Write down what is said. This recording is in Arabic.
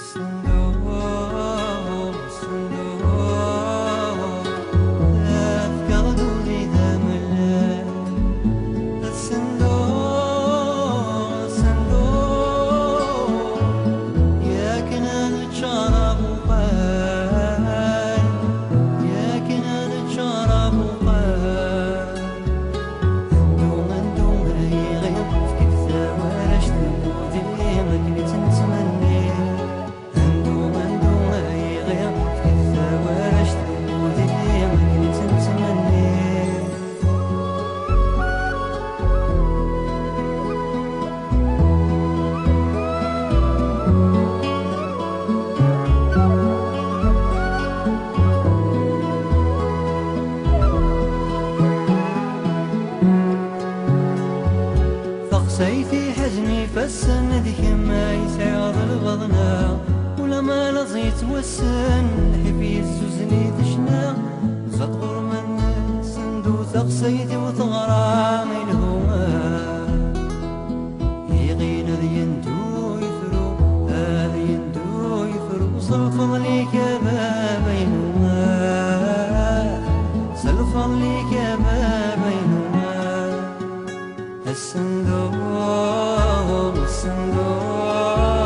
سيفي حزني فالسن ذيك ما يسعد البضنا ولما لزيت والسن حبي الزوزني تشنا زطغر من صندو ثقسيتي وثغرى من هما يغين ذي يندو يثرو هذا يندو يثرو صلفض ليك ما بينهما صلفض ليك ما بينهما الصندوق